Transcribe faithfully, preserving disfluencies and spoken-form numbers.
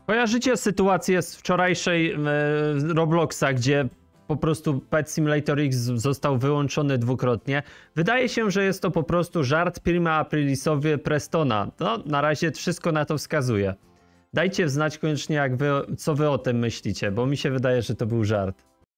Kojarzycie sytuację z wczorajszej e, Robloxa, gdzie po prostu Pet Simulator X został wyłączony dwukrotnie? Wydaje się, że jest to po prostu żart prima aprilisowy Prestona. No, na razie wszystko na to wskazuje. Dajcie znać koniecznie, jak wy, co wy o tym myślicie, bo mi się wydaje, że to był żart.